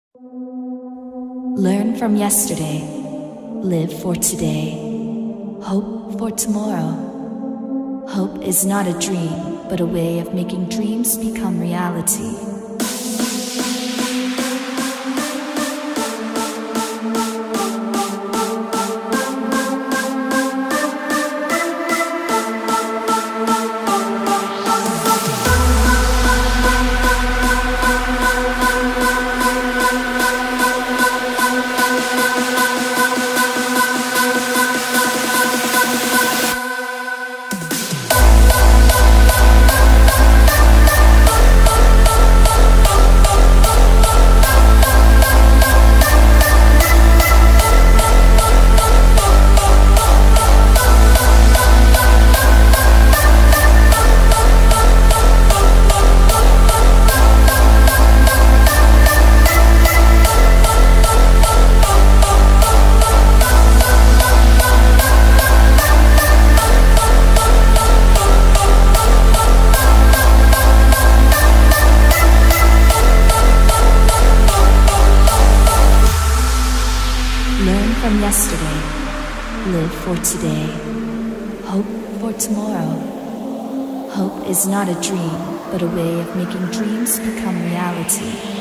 Learn from yesterday. Live for today. Hope for tomorrow. Hope is not a dream, but a way of making dreams become reality. Learn from yesterday. Live for today. Hope for tomorrow. Hope is not a dream, but a way of making dreams become reality.